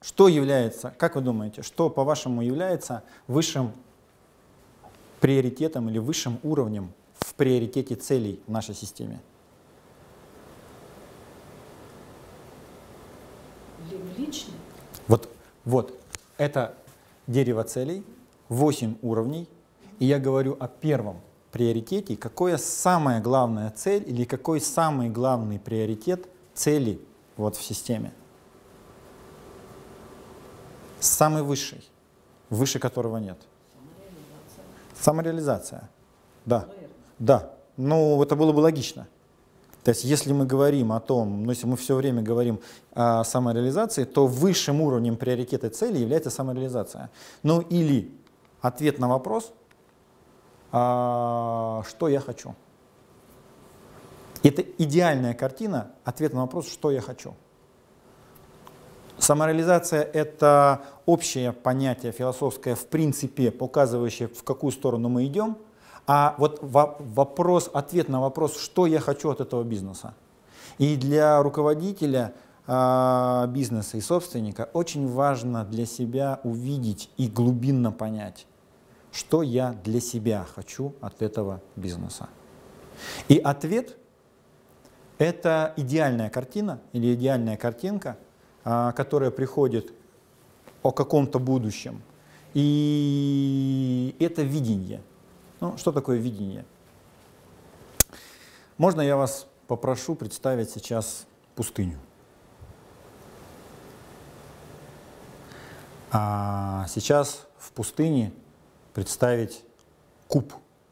Что является, как вы думаете, что, по-вашему, является высшим приоритетом или высшим уровнем в приоритете целей в нашей системе? Лично? Вот, это дерево целей, 8 уровней, и я говорю о первом приоритете, какая самая главная цель или какой самый главный приоритет цели вот в системе. Самый высший, выше которого нет. Самореализация. Да. Да. Ну, это было бы логично. То есть, если мы говорим о том, ну, если мы все время говорим о самореализации, то высшим уровнем приоритета цели является самореализация. Ну, или ответ на вопрос, что я хочу. Это идеальная картина, ответ на вопрос, что я хочу. Самореализация — это общее понятие философское, в принципе, показывающее, в какую сторону мы идем. А вот вопрос, ответ на вопрос, что я хочу от этого бизнеса. И для руководителя бизнеса и собственника очень важно для себя увидеть и глубинно понять, что я для себя хочу от этого бизнеса. И ответ — это идеальная картина или идеальная картинка, которая приходит о каком-то будущем. И это видение. Ну, что такое видение? Можно я вас попрошу представить сейчас пустыню? А сейчас в пустыне представить куб.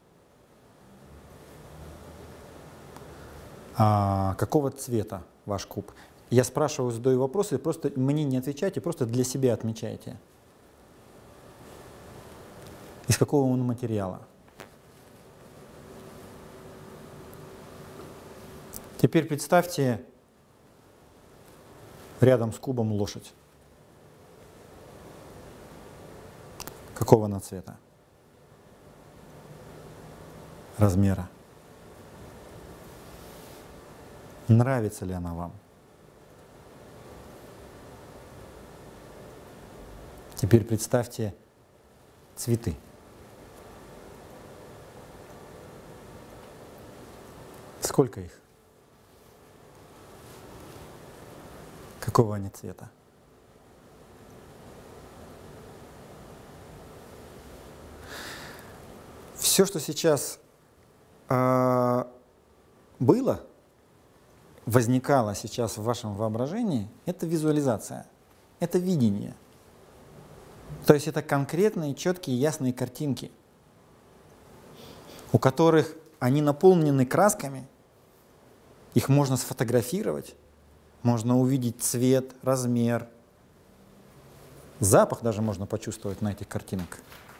Какого цвета ваш куб? Я спрашиваю, задаю вопросы, просто мне не отвечайте, просто для себя отмечайте. Из какого он материала? Теперь представьте рядом с кубом лошадь. Какого она цвета? Размера? Нравится ли она вам? Теперь представьте цветы. Сколько их? Какого они цвета? Все, что сейчас было, возникало сейчас в вашем воображении, это визуализация, это видение. То есть это конкретные, четкие, ясные картинки, у которых они наполнены красками, их можно сфотографировать, можно увидеть цвет, размер, запах даже можно почувствовать на этих картинках.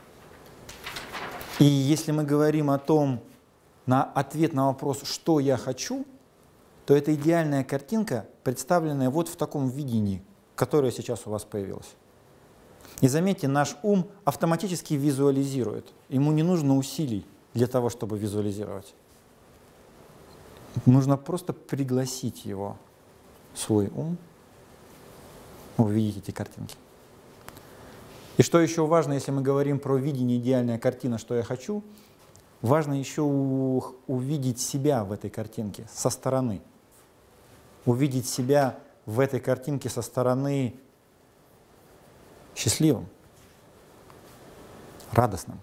И если мы говорим о том, на ответ на вопрос, что я хочу, то это идеальная картинка, представленная вот в таком видении, которое сейчас у вас появилось. И заметьте, наш ум автоматически визуализирует. Ему не нужно усилий для того, чтобы визуализировать. Нужно просто пригласить его, свой ум, увидеть эти картинки. И что еще важно, если мы говорим про видение, идеальная картина, что я хочу, важно еще увидеть себя в этой картинке со стороны. Увидеть себя в этой картинке со стороны счастливым, радостным,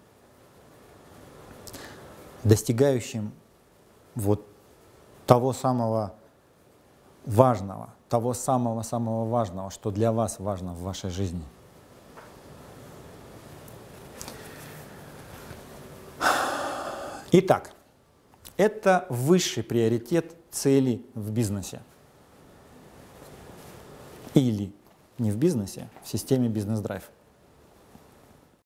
достигающим вот того самого важного, того самого-самого важного, что для вас важно в вашей жизни. Итак, это высший приоритет цели в бизнесе. Или не в бизнесе, в системе бизнес-драйв.